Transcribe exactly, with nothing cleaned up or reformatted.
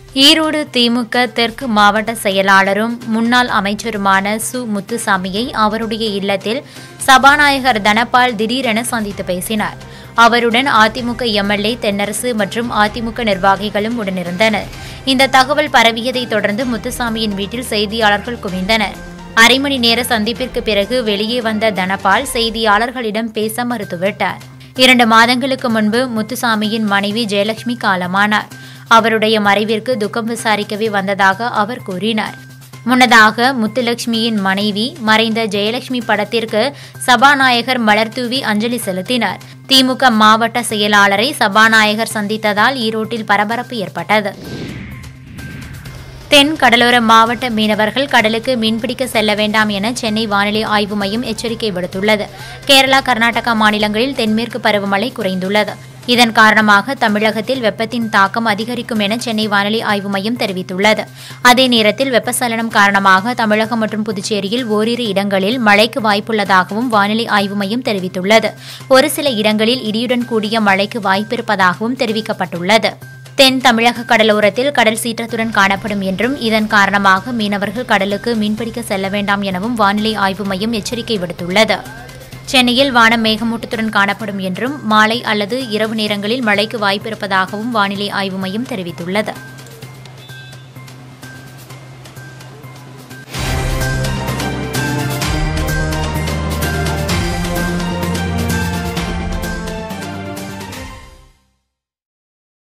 ஈரோடு திமுக தெற்கு மாவட்ட செயலாளரும் முன்னாள் அமைச்சருமான சு முத்துசாமியை அவருடைய இல்லத்தில் சபாநாயகர் தனபால் திடீரென சந்தித்து பேசினார். அவருடன் அதிமுக எம்எல்ஏ தென்னரசு மற்றும் அதிமுக நிர்வாகிகளும் உடனிருந்தனர். இந்த தகவல் பரவியதை தொடர்ந்து முத்துசாமியின் வீட்டில் செய்தியாளர்கள் குவிந்தனர். அரை மணி நேர சந்திப்பிற்கு பிறகு வெளியே வந்த தனபால் செய்தியாளர்களிடம் பேச மறுத்துவிட்டார். இரண்டு மாதங்களுக்கு முன்பு முத்துசாமியின் மனைவி ஜெயலட்சுமி காலமானார். அவருடைய மறைவிற்கு துக்கம் விசாரிக்கவே வந்ததாக அவர் கூறினார். முன்னதாக முத்துலட்சுமியின் மனைவி மறைந்த ஜெயலட்சுமி படத்திற்கு சபாநாயகர் மலர்தூவி அஞ்சலி செலுத்தினார். திமுக மாவட்ட செயலாளரை சபாநாயகர் சந்தித்ததால் ஈரோட்டில் பரபரப்பு ஏற்பட்டது. தென் கடலோர மாவட்ட மீனவர்கள் கடலுக்கு மீன்பிடிக்க செல்ல வேண்டாம் என சென்னை வானிலை ஆய்வு மையம் எச்சரிக்கை விடுத்துள்ளது. கேரளா, கர்நாடகா மாநிலங்களில் தென்மேற்கு பருவமழை குறைந்துள்ளது. இதன் காரணமாக தமிழகத்தில் வெப்பத்தின் தாக்கம் அதிகரிக்கும் என சென்னை வானிலை ஆய்வு மையம் தெரிவித்துள்ளது. அதே நேரத்தில் வெப்பச்சலனம் காரணமாக தமிழகம் மற்றும் புதுச்சேரியில் ஓரிரு இடங்களில் மழைக்கு வாய்ப்புள்ளதாகவும் வானிலை ஆய்வு மையம் தெரிவித்துள்ளது. ஒரு சில இடங்களில் இடியுடன் கூடிய மழைக்கு வாய்ப்பிருப்பதாகவும் தெரிவிக்கப்பட்டுள்ளது. தென் தமிழக கடலோரத்தில் கடல் சீற்றத்துடன் காணப்படும் என்றும் இதன் காரணமாக மீனவர்கள் கடலுக்கு மீன்பிடிக்க செல்ல வேண்டாம் எனவும் வானிலை ஆய்வு மையம் எச்சரிக்கை விடுத்துள்ளது. சென்னையில் வானம் மேகமூட்டத்துடன் காணப்படும் என்றும் மாலை அல்லது இரவு நேரங்களில் மழைக்கு வாய்ப்பிருப்பதாகவும் வானிலை ஆய்வு மையம் தெரிவித்துள்ளது.